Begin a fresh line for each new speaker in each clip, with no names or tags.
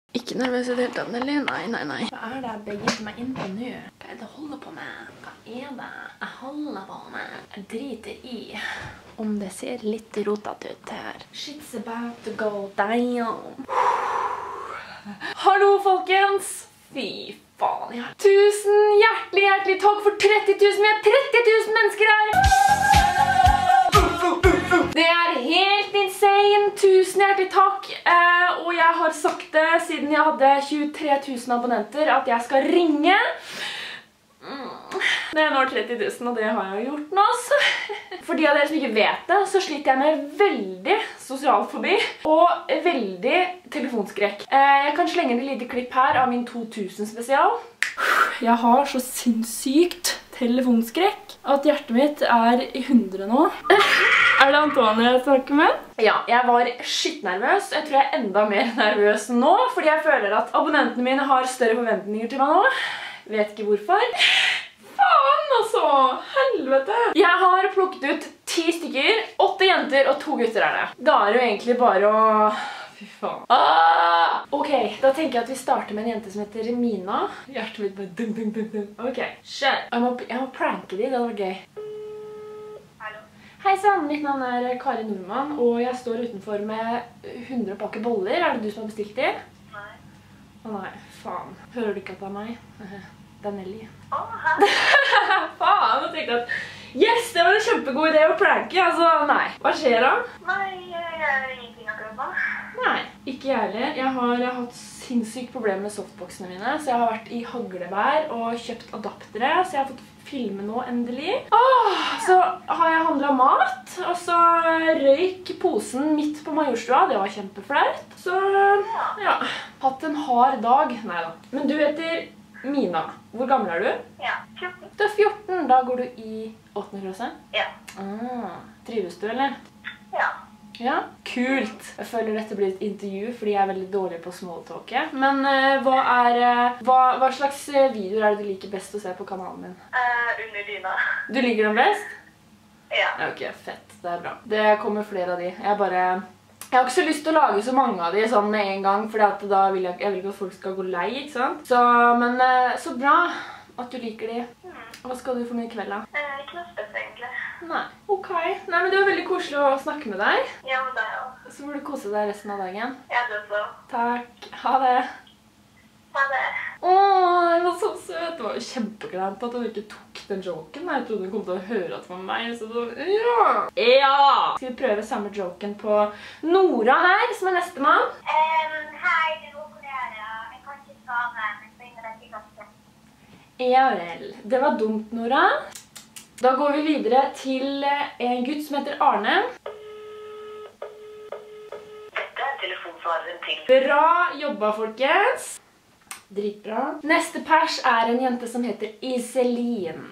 Ikke nervøs i det hele tatt, Nelly. Nei. Hva er det jeg begir meg inn på nå? Hva er det jeg holder på med? Hva er det jeg holder på med? Jeg driter i om det ser litt rotete ut her. Shit's about to go down. Hallo, folkens! Fy faen, ja. Tusen hjertelig takk for 30 000. Vi er 30 000 mennesker her! Det er helt insane. Tusen hjertelig takk. Og jeg har sagt det siden jeg hadde 23 000 abonnenter at jeg skal ringe. Det er nå 30 000, og det har jeg gjort nå, så. For de av dere som ikke vet det, så sliter jeg med veldig sosial fobi og veldig telefonskrekk. Jeg kan slenge en lite klipp her av min 2000 spesial. Jeg har så sinnssykt telefonskrekk at hjertet mitt er i 100 nå. Er det Antoine jeg snakker med? Ja, jeg var skittnervøs. Jeg tror jeg er enda mer nervøs nå, fordi jeg føler at abonnentene mine har større forventninger til meg nå. Vet ikke hvorfor. Faen altså! Helvete! Jeg har plukket ut 10 stykker. 8 jenter og 2 gutter er det. Da er det jo egentlig bare å... Fy faen. Ok, da tenker jeg at vi starter med en jente som heter Mina. Hjertet mitt bare dum, dum, dum, dum. Ok, shit. Jeg må pranke de, det var gøy. Hallo. Hei sann, mitt navn er Kari Nordmann, og jeg står utenfor med 100 pakker boller. Er det du som har bestilt de? Nei. Å nei, faen. Hører du ikke at det er meg? Det er Nelly. Hæ? Faen, jeg tenkte at yes, det var en kjempegod idé å pranke, altså nei. Hva skjer da? Nei, jeg er ingenting akkurat nå. Nei, ikke jeg heller. Jeg har hatt sinnssykt problemer med softboxene mine, så jeg har vært i haglebær og kjøpt adaptere, så jeg har fått filme nå endelig. Så har jeg handlet mat, og så røyk posen midt på Majorstua. Det var kjempeflaut. Så ja, hatt en hard dag. Neida. Men du heter Mina. Hvor gammel er du? Ja, 14. Du er 14, da går du i 8. klasse? Ja. Trives du, eller? Ja. Ja, kult. Jeg føler dette blir et intervju, fordi jeg er veldig dårlig på smalltalket. Men hva slags videoer er det du liker best å se på kanalen min? Under dyna. Du liker dem best? Ja. Ok, fett. Det er bra. Det kommer flere av de. Jeg har ikke så lyst til å lage så mange av de sånn med en gang, for da vil jeg ikke at folk skal gå lei, ikke sant? Men så bra at du liker de. Hva skal du for noe i kveld da? Ikke noe spes egentlig. Nei, ok. Nei, men det var veldig koselig å snakke med deg. Ja, med deg også. Så får du kose deg resten av dagen. Ja, du også. Takk. Ha det. Ha det. Åh, jeg var så søt. Det var jo kjempeglemt at hun ikke tok den joken. Jeg trodde hun kom til å høre at det var meg, så da... Ja! Ja! Skal vi prøve samme joken på Nora her, som er neste mann? Hei, det er Nora. Jeg kan ikke svare, men så ringer deg til kasse. Ja vel. Det var dumt, Nora. Da går vi videre til en gutt som heter Arne. Dette er telefonsvareren til. Bra jobba, folkens. Dritbra. Neste pers er en jente som heter Iselin.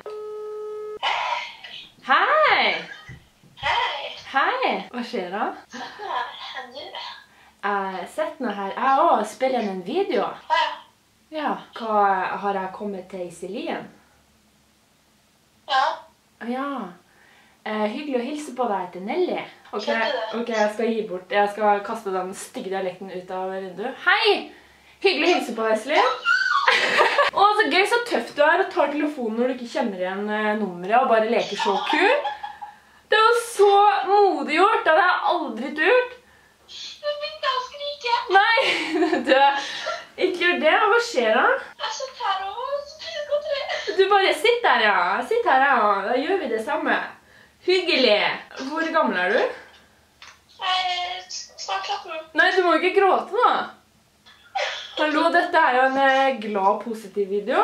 Hei! Hei! Hei! Hva skjer da? Sett noe her, du. Sett noe her. Jeg også spiller en video. Ja. Hva har jeg kommet til Iselin? Ja. Ja. Hyggelig å hilse på deg til Nelly. Ok, jeg skal kaste den stygge dialekten ut av vinduet. Hei! Hyggelig å hilse på deg, Iselin. Å, så gøy, så tøft du er og tar telefonen når du ikke kjenner igjen nummeret og bare leker så kul. Det var så modig gjort, det hadde jeg aldri gjort. Du begynte å skrike. Nei, du, ikke gjør det. Hva skjer da? Jeg sitter her og spiser godteri. Du bare sitt der, ja. Sitt her, ja. Da gjør vi det samme. Hyggelig. Hvor gammel er du? Jeg er snart 13. Nei, du må ikke gråte da. Hallo, dette er jo en glad, positiv video.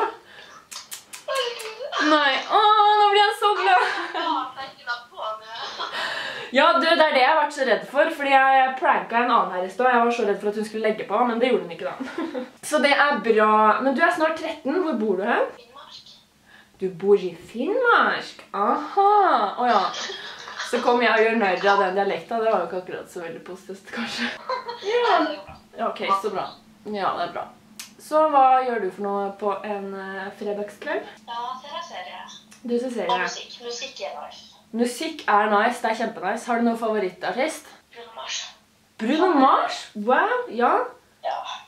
Nei, nå blir jeg så glad. Ja, du, det er det jeg har vært så redd for, fordi jeg pranket en annen her i sted. Jeg var så redd for at hun skulle legge på, men det gjorde hun ikke da. Så det er bra. Men du er snart 13, hvor bor du her? Finnmark. Du bor i Finnmark? Aha, åja. Så kom jeg og gjør nørre av den dialekten, det var jo ikke akkurat så veldig positivt, kanskje. Ja, ok, så bra. Ja, det er bra. Så hva gjør du for noe på en fredagskveld? Ja, ser serie. Du ser serie? Og musikk. Musikk er nice. Musikk er nice, det er kjempenice. Har du noen favorittartist? Bruno Mars. Bruno Mars? Wow, ja? Ja.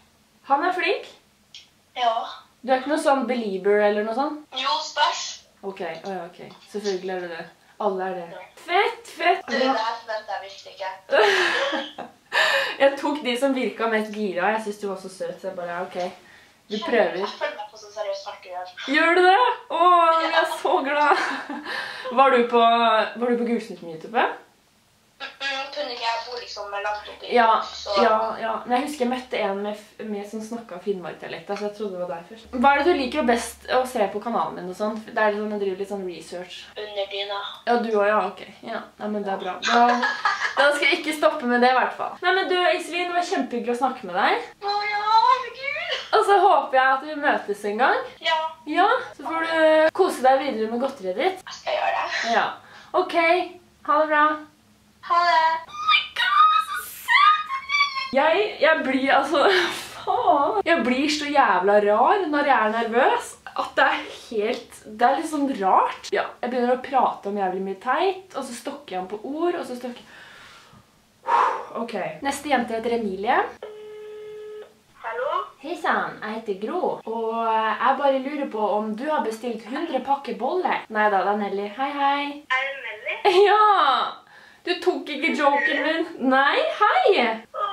Han er flink.
Ja.
Du er ikke noe sånn belieber eller noe sånt?
Jo, spørs.
Ok, ok. Selvfølgelig er du det. Alle er det. Fett, fett!
Du, det her forventer jeg virkelig ikke.
Jeg tok de som virket mest gira. Jeg synes du var så søt, så jeg bare, ok. Du prøver.
Jeg føler meg på så seriøst hardt å gjøre.
Gjør du det? Åh, jeg er så glad. Var du på Gulsnytt med YouTube?
Kunne ikke jeg bo liksom langt oppi.
Ja,
så...
ja. Men jeg husker jeg møtte en med som snakket Finnmark-dialekt, så jeg trodde det var der først. Hva er det du liker best å se på kanalen din og sånn? Det er sånn, jeg driver litt sånn research.
Under dyna.
Ja, du også, ja, ok. Ja, nei, men det er bra. Da skal jeg ikke stoppe med det i hvert fall. Nei, men du, Iselin, det var kjempehyggelig å snakke med deg.
Å ja, herregud.
Og så håper jeg at vi møtes en gang.
Ja.
Ja, så får du kose deg videre med godteriet ditt.
Jeg skal gjøre det.
Ja. Ok, ha det bra.
Ha det.
Oh my god, så søt! Jeg blir, altså, faen. Jeg blir så jævla rar når jeg er nervøs, at det er litt sånn rart. Ja, jeg begynner å prate om jævlig mye teit, og så stokker jeg om på ord, og så stokker jeg... Ok. Neste jente heter Emilie.
Hallo?
Hei sann, jeg heter Gro, og jeg bare lurer på om du har bestilt 100 pakker bolle. Neida, det er Nelly. Hei, hei.
Er det Nelly?
Ja! Du tok ikke joken min. Nei, hei!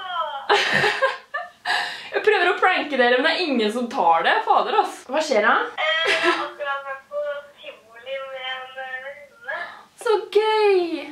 Jeg prøver å pranke dere, men det er ingen som tar det. Fader, ass. Hva skjer da?
Jeg har akkurat vært på tivoli med en venninne.
Så gøy!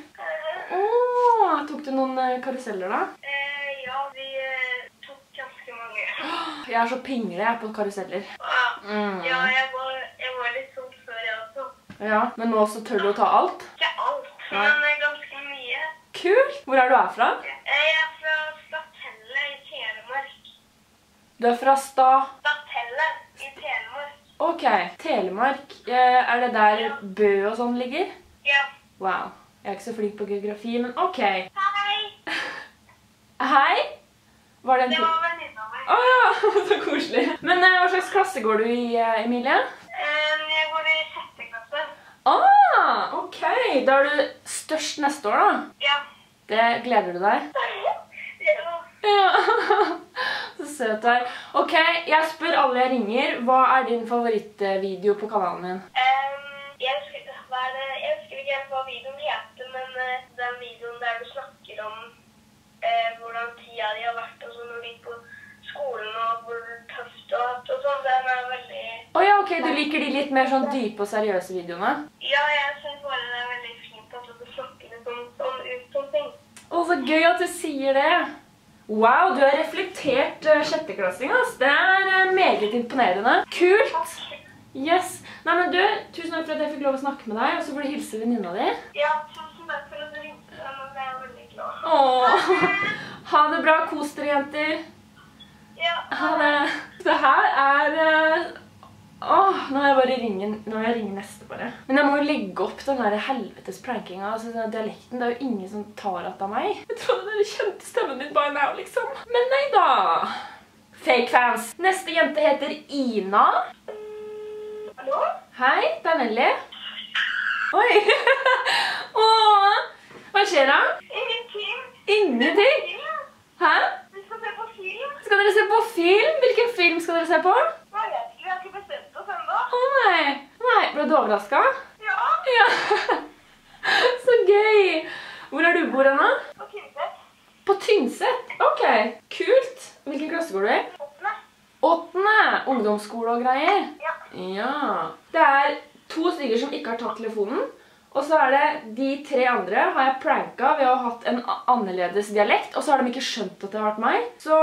Åh, tok du noen karuseller da?
Ja, vi tok ganske mange.
Jeg er så pingle jeg på karuseller.
Ja, jeg var litt sånn før jeg også.
Ja, men nå så tør du å ta alt?
Ikke alt, men ganske mye.
Kult! Hvor er du fra?
Jeg er fra Statelle i Telemark.
Du er fra
Statelle i Telemark.
Ok, Telemark. Er det der Bø og sånn ligger?
Ja.
Wow, jeg er ikke så flink på geografi, men ok.
Hei!
Hei? Var det en
Det
til?
var venninna meg.
Åh, så koselig. Men hva slags klasse går du i, Emilie?
Jeg går i 6. klasse.
Ok. Da er du størst neste år, da.
Ja.
Det gleder du deg?
Ja.
Ja. Så søt der. Ok, jeg spør alle jeg ringer. Hva er din favorittvideo på kanalen min?
Jeg husker ikke helt hva videoen heter, men den videoen der du snakker om hvordan tida de har vært, og så når de gikk på skolen, og hvor tøft du har hatt, og sånn, den er veldig...
Ja, ok, du liker de litt mer sånn dype og seriøse videoene?
Ja, jeg synes bare det er veldig fint at du snakker litt sånn ut som ting.
Å, så gøy at du sier det. Wow, du har reflektert sjetteklassing, ass. Det er meget imponerende. Kult! Yes. Nei, men du, tusen takk for at jeg fikk lov å snakke med deg, og så får du hilse venninna di.
Ja, tusen takk for at du ringte, og jeg er veldig glad.
Åh, ha det bra, kos dere, jenter.
Ja.
Ha det. Det her er... nå må jeg bare ringe neste bare. Men jeg må jo legge opp den der helvetes prankinga. Altså, den dialekten, det er jo ingen som tar at av meg. Jeg trodde dere kjente stemmen min by now, liksom. Men nei da. Fake fans. Neste jente heter Ina.
Hallo?
Hei, det er Nelly. Oi. Åh, hva skjer da?
Ingenting.
Ingenting? Hæ?
Vi skal se på film.
Skal dere se på film? Hvilken film skal dere se på?
Hva vet du? Vi har ikke bestemt oss enda.
Å nei. Nei, ble du overrasket?
Ja.
Ja. Så gøy. Hvor er du bor da?
På Tynset.
På Tynset? Ok, kult. Hvilken klasse går du i?
8.
8. Ungdomsskole og greier?
Ja.
Ja. Det er 2 stykker som ikke har tatt telefonen. Og så er det de 3 andre har jeg pranket ved å ha hatt en annerledes dialekt, og så har de ikke skjønt at det har vært meg. Så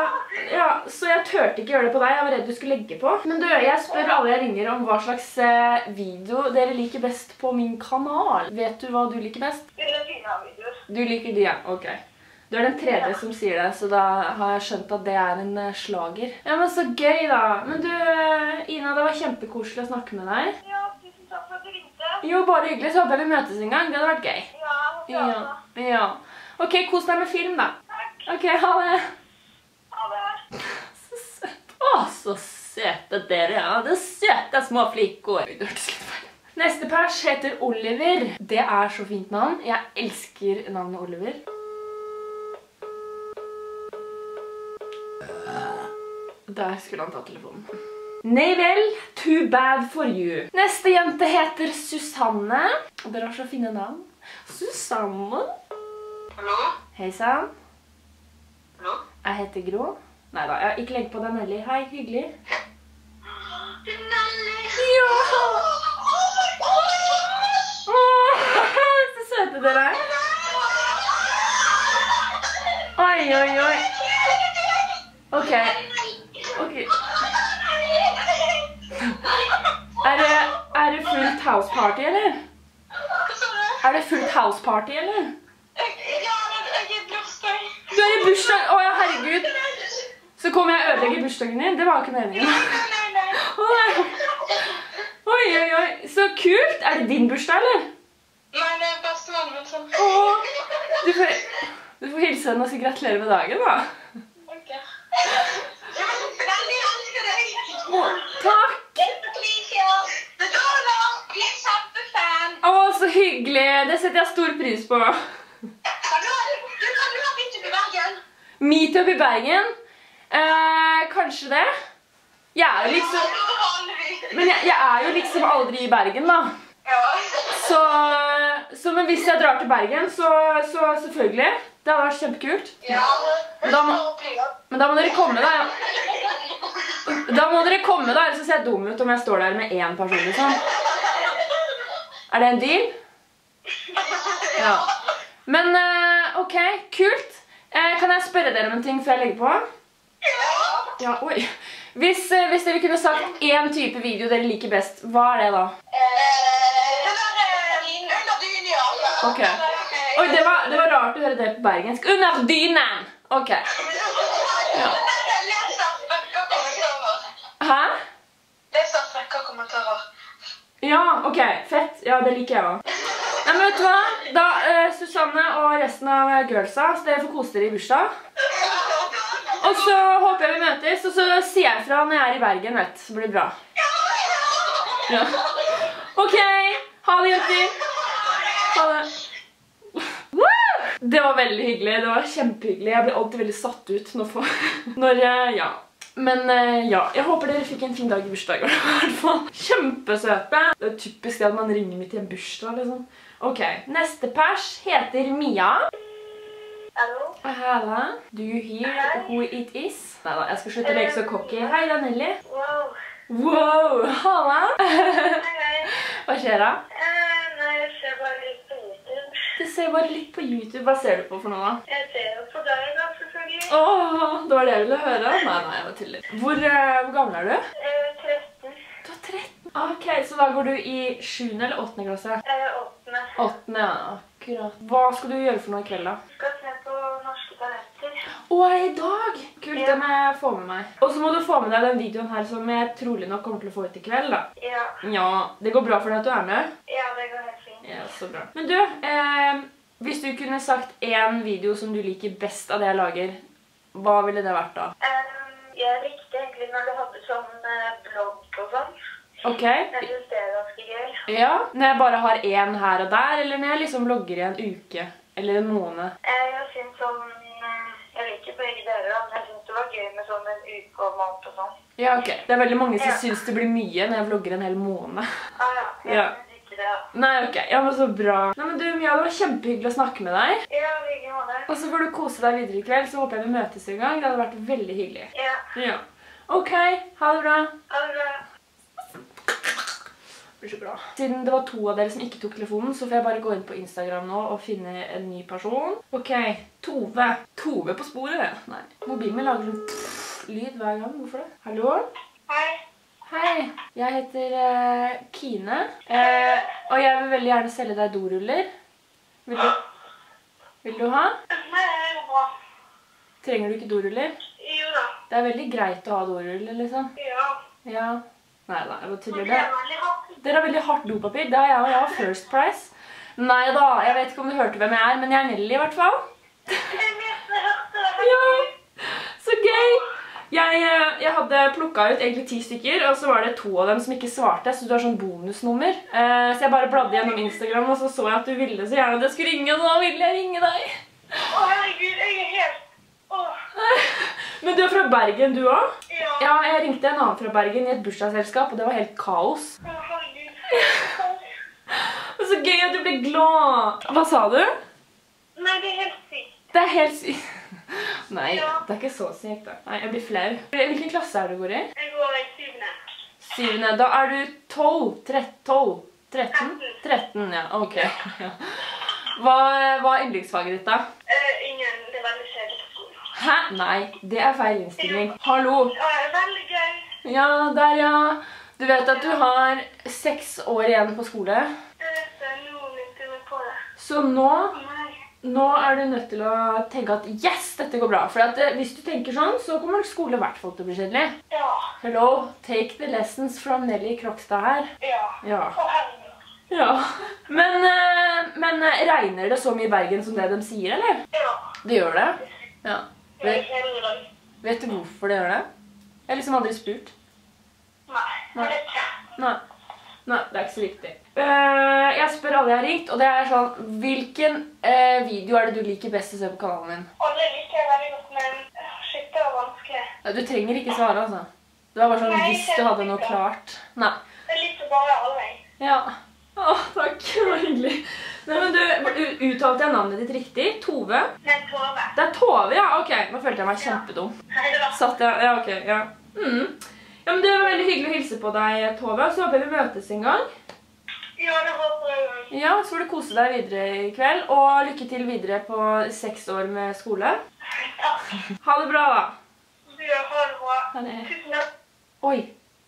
jeg tørte ikke gjøre det på deg, jeg var redd du skulle legge på. Men du, jeg spør alle jeg ringer om hva slags video dere liker best på min kanal. Vet du hva du liker best?
Det er fine videoer.
Du liker de, ja. Ok. Du er den 3. som sier det, så da har jeg skjønt at det er en slager. Ja, men så gøy da. Men du, Ina, det var kjempekoselig å snakke med deg.
Ja, tusen takk for at du ringte.
Jo, bare hyggelig, så håper jeg vi møtes en gang. Det hadde vært gøy.
Ja, håper jeg også.
Ja. Ok, kos deg med film da.
Takk.
Ok, ha det.
Ha det.
Så søt. Å, så søte dere, ja. Det søte små flikker. Det hørtes litt feil. Neste pers heter Oliver. Det er så fint navn. Jeg elsker navnet Oliver. Der skulle han ta telefonen. Nei vel, too bad for you. Neste jente heter Susanne. Og dere har så fine navn. Susanne.
Hallo?
Hei sann.
Hallo?
Jeg heter Gro. Neida, jeg har ikke legget på deg, Nelly. Hei, hyggelig.
Nelly!
Ja! Åh, så søte dere er. Oi, oi, oi. Ok. Er det fullt house party, eller? Er det fullt house party, eller?
Ja, jeg er bursdag.
Du er i bursdag? Åja, herregud. Så kommer jeg og ødelegger bursdagen din. Det var ikke meningen.
Nei.
Oi, oi, oi. Så kult. Er det din bursdag, eller?
Nei, det er bestevennen min som...
Du får hilse henne og si gratulerer med dagen, da.
Ok. Veldig elsker deg.
Takk. Å, så hyggelig. Det setter jeg stor pris på.
Du har begynt i Bergen.
Meetup i Bergen? Kanskje det. Jeg er jo liksom... Men jeg er jo liksom aldri i Bergen, da. Så men hvis jeg drar til Bergen, så selvfølgelig. Det har vært kjempekult. Men da må dere komme, da. Da må dere komme, da, ellers ser jeg dum ut om jeg står der med én person, liksom. Er det en deal? Ja. Men, ok, kult. Kan jeg spørre dere om en ting før jeg legger på? Ja, oi. Hvis dere kunne sagt en type video dere liker best, hva er det da?
Under dynen, ja.
Ok. Oi, det var rart å høre det på bergensk. Under dynen! Ok. Ja. Hæ?
Les opp frekke kommentarer.
Ja, ok. Fett. Ja, det liker jeg også. Nei, men vet du hva? Da, Susanne og resten av girlsa, så dere får kose dere i bursdag. Og så håper jeg vi møtes, og så sier jeg fra når jeg er i Bergen, vet. Så blir det bra. Ja. Ok. Ha det, jenter. Ha det. Det var veldig hyggelig. Det var kjempehyggelig. Jeg blir alltid veldig satt ut når ja. Men ja, jeg håper dere fikk en fin dag i bursdag i hvert fall. Kjempesøte. Det er typisk det at man ringer midt i en bursdag, liksom. Ok, neste pers heter Mia.
Hallo?
Halla. Do you hear who it is? Neida, jeg skal slutte å leke så cocky. Hei, det er Nelly.
Wow.
Wow, halla.
Hei.
Hva skjer da?
Nei, jeg ser bare litt på YouTube.
Du ser bare litt på YouTube. Hva ser du på for noe da?
Jeg ser jo på deg da, selvfølgelig.
Åh, det var det jeg ville høre. Nei, jeg var tidlig. Hvor gammel er du?
13.
Du er 13. Ok, så da går du i 7. eller 8. klasse?
8.
8, ja, akkurat. Hva skal du gjøre for noe i kveld da?
Skal se på Norske Talenter.
Åh, i dag! Kult, det må jeg få med meg. Og så må du få med deg den videoen her som jeg trolig nok kommer til å få ut i kveld da.
Ja.
Ja, det går bra for deg at du er med?
Ja, det går helt fint.
Ja, så bra. Men du, hvis du kunne sagt en video som du liker best av det jeg lager, hva ville det vært da?
Jeg likte egentlig når du hadde sånn blogg og sånn.
Ok.
Jeg synes det er ganske gøy.
Ja, når jeg bare har en her og der, eller når jeg liksom logger i en uke, eller en måned?
Jeg synes sånn, jeg liker begge deler, men jeg synes det var gøy med sånn en uke og måned og sånn.
Ja, ok. Det er veldig mange som synes det blir mye når jeg vlogger en hel måned.
Ja, jeg synes ikke det.
Nei, ok. Ja, men så bra. Nei, men du, Mia, det var kjempehyggelig å snakke med deg.
Ja, like måte.
Og så får du kose deg videre i kveld, så håper jeg vi møtes en gang. Det hadde vært veldig hyggelig.
Ja.
Ja. Ok, ha det bra.
Ha det bra.
Jeg blir så glad. Siden det var 2 av dere som ikke tok telefonen, så får jeg bare gå inn på Instagram nå og finne en ny person. Ok, Tove. Tove på sporet. Nei, mobilen min lager sånn lyd hver gang. Hvorfor det? Hallo?
Hei.
Hei, jeg heter Kine, og jeg vil veldig gjerne selge deg doruller. Vil du ha?
Nei, det er bra.
Trenger du ikke doruller?
Jo da.
Det er veldig greit å ha doruller, liksom.
Ja.
Ja. Neida, jeg bare tuller
Det
det.
er veldig hardt.
Dere har veldig hardt dopapir. Det har jeg, og jeg har First Price. Neida, jeg vet ikke om du hørte hvem jeg er, men jeg er Nelly i hvert fall.
Jeg hørte det.
Ja, så gøy! Jeg hadde plukket ut egentlig 10 stykker, og så var det 2 av dem som ikke svarte, så du har sånn bonusnummer. Så jeg bare bladde gjennom Instagram, og så jeg at du ville så gjerne at jeg skulle ringe, og da ville jeg ringe deg.
Å, herregud, jeg er helt... Åh.
Men du er fra Bergen, du også?
Ja.
Ja, jeg ringte en annen fra Bergen i et bursdagsselskap, og det var helt kaos.
Herregud.
Det er så gøy at du blir glad. Hva sa du?
Nei, det er helt sykt.
Det er helt sykt. Nei, det er ikke så sykt da. Nei, jeg blir flau. Hvilken klasse er du går i?
Jeg går i 7.
7. Da er du 12, 13, ja, ok. Hva er yndlingsfaget ditt da?
Ingen, det er veldig kjedelig på skolen.
Hæ? Nei, det er feil innstilling. Hallo.
Ja, det er veldig gøy.
Ja, der ja. Du vet at du har 6 år igjen på skole.
Jeg vet det, nå nytter vi på det.
Så nå
Nei.
er du nødt til å tenke at yes, dette går bra. For at hvis du tenker sånn, så kommer skole i hvert fall til å bli kjedelig.
Ja.
Hello, take the lessons from Nelly Krokstad her.
Ja.
Ja.
Å, herregud.
Ja. Men regner det så mye i Bergen som det de sier, eller?
Ja.
Det gjør det? Ja.
Det er kjedelig i dag.
Vet du hvorfor det gjør det? Jeg har liksom aldri spurt.
Nei, jeg vet ikke.
Nei, det er ikke så viktig. Jeg spør alle jeg har ringt, og det er sånn, hvilken video er det du liker best å se på kanalen min?
Og det liker jeg veldig godt, men shit, det var vanskelig.
Ja, du trenger ikke svare, altså. Det var bare sånn,
Nei,
hvis du hadde noe klart. Nei.
Det liker bare alle.
Ja. Åh, takk. Det var hyggelig. Nei, men du uttalte jeg navnet ditt riktig? Tove?
Nei, Tove.
Det er Tove, ja. Ok, nå følte jeg meg kjempedum.
Nei, det var
Satt jeg, ja, ok, ja. Ja, men det var veldig hyggelig å hilse på deg, Tove, så håper jeg vi møtes en gang.
Ja, det håper jeg også.
Ja, så får du kose deg videre i kveld, og lykke til videre på 6 år med skole.
Takk.
Ha det bra, da.
Du har det bra.
Ha det.
Tusen takk.
Oi.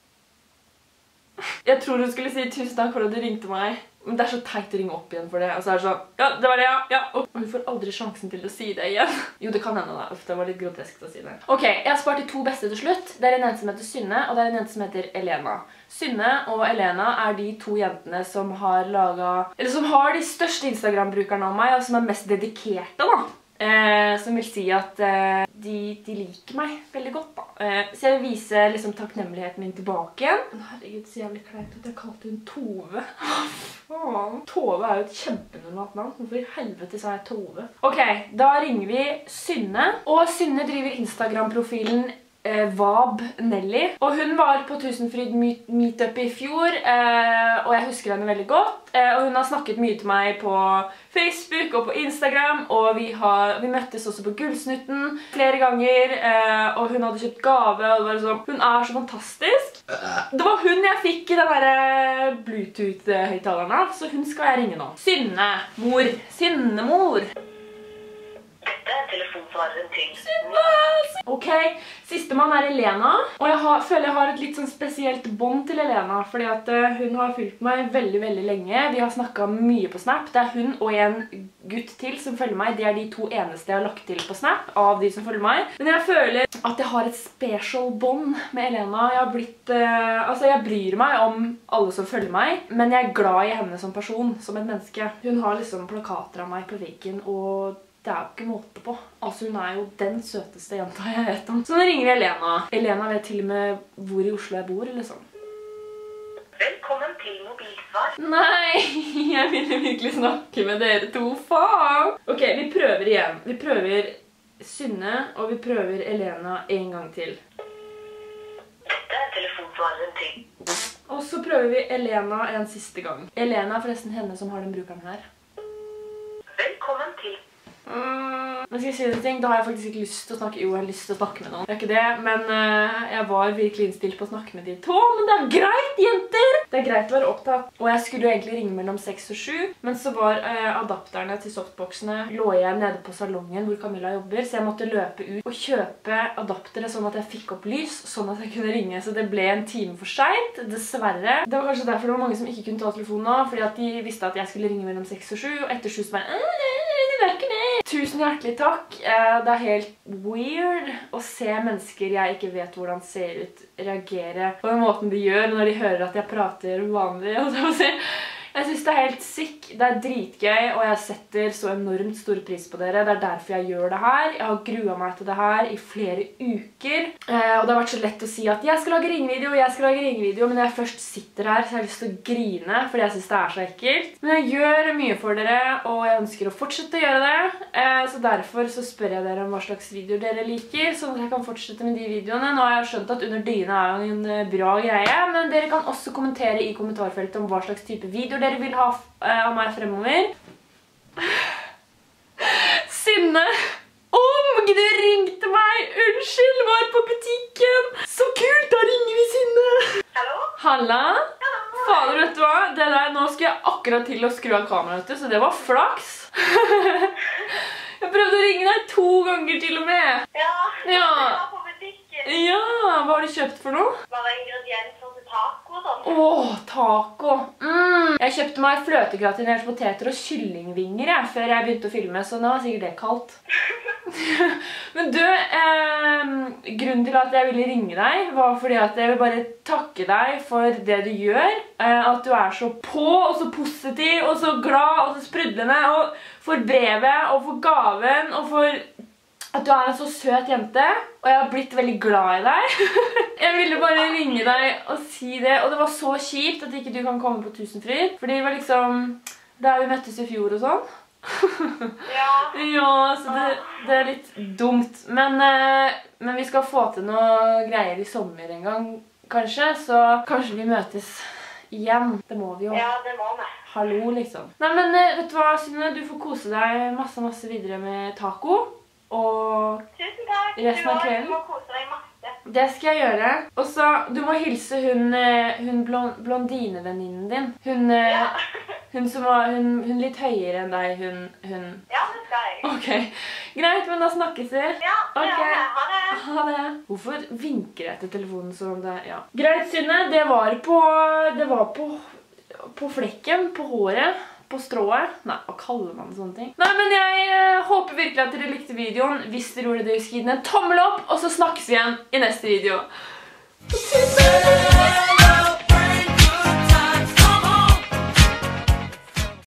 Jeg tror hun skulle si tusen takk for at du ringte meg, men det er så teit å ringe opp igjen for det. Og så er det sånn, ja, det var det, ja. Og hun får aldri sjansen til å si det igjen. Jo, det kan hende da. Uff, det var litt grotesk å si det. Ok, jeg har spart de 2 beste til slutt. Det er en jente som heter Synne, og det er en jente som heter Elena. Synne og Elena er de 2 jentene som har laget, eller som har de største Instagram-brukerne av meg, og som er mest dedikerte da. Som vil si at de liker meg veldig godt da. Så jeg vil vise liksom takknemligheten min tilbake igjen. Herregud, så jævlig kleint at jeg kalte hun Tove. Faen. Tove er jo et kjempenormalt navn. Hvorfor i helvete sa jeg Tove? Ok, da ringer vi Synne. Og Synne driver Instagram-profilen Vab Nelly. Og hun var på Tusenfryd meetup i fjor, og jeg husker henne veldig godt. Og hun har snakket mye til meg på Facebook og på Instagram, og vi møttes også på Gullsnutten flere ganger, og hun hadde kjøpt gave, og det var liksom, hun er så fantastisk. Det var hun jeg fikk i den der Bluetooth-høyttaleren av, så hun skal jeg ringe nå. Synne, mor. Synnemor.
Dette er telefonsvareren til.
Ok, sistemann er Elena, og jeg føler jeg har et litt sånn spesielt bånd til Elena, fordi at hun har fulgt meg veldig, veldig lenge. Vi har snakket mye på Snap. Det er hun og en gutt til som følger meg. Det er de 2 eneste jeg har lagt til på Snap av de som følger meg. Men jeg føler at jeg har et special bånd med Elena. Jeg bryr meg om alle som følger meg, men jeg er glad i henne som person, som et menneske. Hun har liksom plakater av meg på veggen, og det er jo ikke måte på. Altså, hun er jo den søteste jenta jeg vet om. Så nå ringer vi Elena. Elena vet til og med hvor i Oslo jeg bor, eller sånn.
Velkommen til mobilsvar.
Nei, jeg ville virkelig snakke med dere 2, faen! Ok, vi prøver igjen. Vi prøver Synne, og vi prøver Elena en gang til.
Dette er telefonsvareren til.
Og så prøver vi Elena en siste gang. Elena er forresten henne som har den brukeren her.
Velkommen til.
Men skal jeg si det ting, da har jeg faktisk ikke lyst til å snakke. Jo, jeg har lyst til å snakke med noen. Det er ikke det, men jeg var virkelig innstilt på å snakke med de 2. Men det er greit, jenter! Det er greit å være opptatt. Og jeg skulle jo egentlig ringe mellom 6 og 7, men så var adapterne til softboxene lå igjen nede på salongen hvor Camilla jobber, så jeg måtte løpe ut og kjøpe adaptere sånn at jeg fikk opp lys, sånn at jeg kunne ringe. Så det ble en time for sent, dessverre. Det var kanskje derfor det var mange som ikke kunne ta telefonen nå, fordi at de visste at jeg skulle ringe mellom 6 og 7, og etter 7 så bare Tusen hjertelig takk. Det er helt weird å se mennesker jeg ikke vet hvordan ser ut, reagere på den måten de gjør når de hører at jeg prater vanlig. Jeg synes det helt sick, det dritgøy, og jeg setter så enormt stor pris på dere. Det derfor jeg gjør det her. Jeg har gruet meg til det her i flere uker. Og det har vært så lett å si at jeg skal lage ringvideo, men når jeg først sitter her, så har jeg lyst til å grine, fordi jeg synes det så ekkelt. Men jeg gjør mye for dere, og jeg ønsker å fortsette å gjøre det. Så derfor så spør jeg dere om hva slags videoer dere liker, sånn at jeg kan fortsette med de videoene. Nå har jeg skjønt at Under dyna jo en bra greie, men dere kan også kommentere i kommentarfeltet om hva slags type videoer dere vil ha av meg fremover. Synne! Du ringte meg! Unnskyld, var på butikken! Så kult, da ringer vi Synne!
Hallo?
Halla?
Hallo?
Fader, vet du hva? Det der, nå skulle jeg akkurat til å skru av kameraet, så det var flaks. Jeg prøvde å ringe deg 2 ganger til og med.
Ja, jeg var på butikken.
Ja, hva har du kjøpt for noe?
Bare ingredienser til taco og sånn.
Åh, taco. Jeg kjøpte meg fløtegratinerte poteter og kyllingvinger før jeg begynte å filme, så nå var sikkert det kaldt. Men du, grunnen til at jeg ville ringe deg var fordi at jeg vil bare takke deg for det du gjør. At du så på, og så positiv, og så glad, og så sprudlende, og for brevet, og for gaven, og for at du en så søt jente, og jeg har blitt veldig glad i deg. Jeg ville bare ringe deg og si det, og det var så kjipt at ikke du kan komme på Tusenfryd, fordi det var liksom der vi møttes i fjor og sånn. Ja, så det litt dumt, men vi skal få til noe greier i sommer en gang, kanskje, så kanskje vi møtes igjen. Det må vi jo.
Ja, det må vi.
Hallo, liksom. Nei, men vet du hva, Synne? Du får kose deg masse videre med taco. Og
tusen takk.
Resten av kvelden.
Du må kose deg masse.
Det skal jeg gjøre. Og så, du må hilse hun blondinevenninnen din. Hun litt høyere enn deg, hun.
Ja, det skal jeg.
Ok, greit, men da snakkes vi.
Ja,
okay.
Ha det.
Ha det. Hvorfor vinker jeg til telefonen sånn det? Ja. Greit, Synne, det var på flekken, på håret. På strået. Nei, hva kaller man sånne ting? Nei, men jeg håper virkelig at dere likte videoen. Hvis dere gjorde det, husk å gi den en tommel opp, og så snakkes vi igjen i neste video.